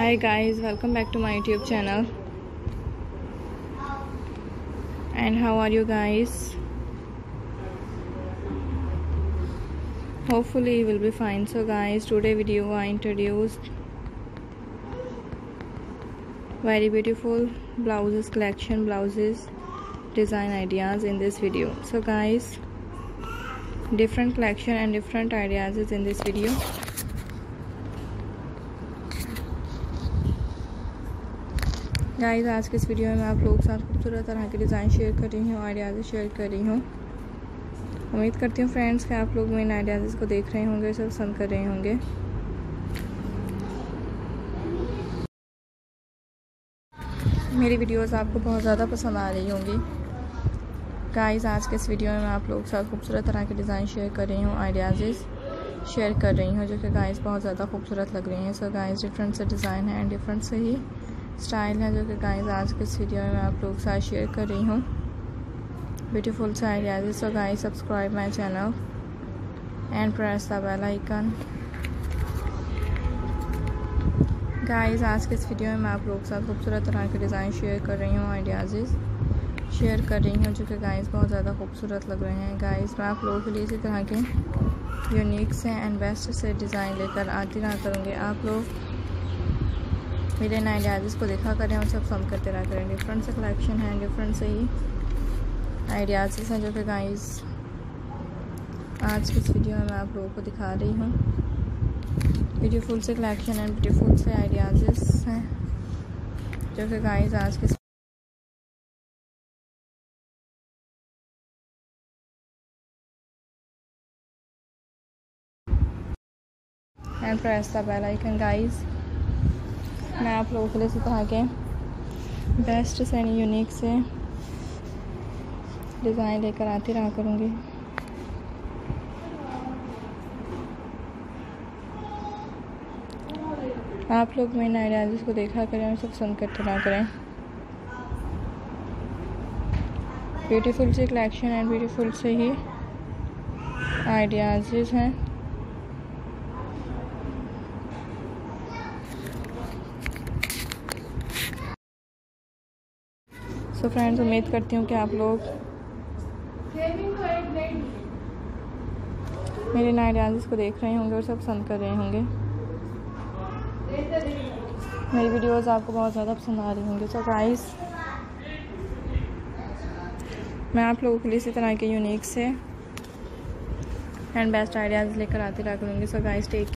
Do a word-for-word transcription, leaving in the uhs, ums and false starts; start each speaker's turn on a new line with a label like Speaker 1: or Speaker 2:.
Speaker 1: Hi guys, welcome back to my YouTube channel. And how are you guys? Hopefully you will be fine. So guys, today video I introduced very beautiful blouses collection, blouses design ideas in this video. So guys, different collection and different ideas is in this video. Guys, आज के इस video में मैं आप लोगों के साथ खूबसूरत तरह के डिज़ाइन शेयर कर रही हूँ, आइडियाज़ शेयर कर रही हूँ। उम्मीद करती हूँ फ्रेंड्स कि आप लोग मेरे आइडियाज़ को देख रहे होंगे, सब पसंद कर रहे होंगे। मेरी वीडियोस आपको बहुत ज़्यादा पसंद आ रही होंगी। गाइस, आज के इस वीडियो में मैं आप लोगों के साथ खूबसूरत तरह के डिज़ाइन शेयर कर रही हूँ, आइडियाज़ शेयर कर रही हूँ, जो कि गाइस बहुत ज़्यादा खूबसूरत लग रही हैं। सो गाइस, डिफरेंट से डिज़ाइन है एंड डिफरेंट से ही स्टाइल है, जो कि गाइस आज के इस वीडियो में मैं आप लोगों के साथ शेयर कर रही हूँ। ब्यूटीफुल से ideas. So guys, subscribe my channel and press the bell icon. Guys, आज के इस वीडियो में मैं आप लोगों के साथ खूबसूरत तरह के डिज़ाइन शेयर कर रही हूँ, आइडियाज़ शेयर कर रही हूँ, जो कि गाइस बहुत ज़्यादा खूबसूरत लग रहे हैं। गाइस, मैं आप लोगों के लिए इसी तरह के यूनिक से एंड बेस्ट से डिज़ाइन लेकर आती रहा करूँगी। आप लोग मेरे इन आइडियाज़ को देखा करें और सब पसंद करते रहा करें। डिफरेंट से कलेक्शन है, डिफरेंट से ही आइडियाज़ हैं, जो कि गाइस आज की इस वीडियो में मैं आप लोगों को दिखा रही हूँ। ब्यूटीफुल से कलेक्शन एंड ब्यूटीफुल से आइडियाज़ हैं, जो कि गाइस आज के and press the bell icon. Guys, मैं आप लोगों के लिए इसी तरह के बेस्ट से यूनिक से डिज़ाइन लेकर आती रहा करूँगी। आप लोग मेरे आइडियाज़ को देखा करें और सब पसंद करते रहा करें। ब्यूटीफुल से कलेक्शन एंड ब्यूटीफुल से ही आइडियाज़ हैं। सो फ्रेंड्स, उम्मीद करती हूँ कि आप लोग मेरे नए आइडियाज़ को देख रहे होंगे और सब पसंद कर रहे होंगे। मेरी वीडियोस आपको बहुत ज़्यादा पसंद आ रही होंगी। सो गाइस, मैं आप लोगों के लिए इसी तरह के यूनिक से एंड बेस्ट आइडियाज़ लेकर आती रहा करूँगी। So guys, take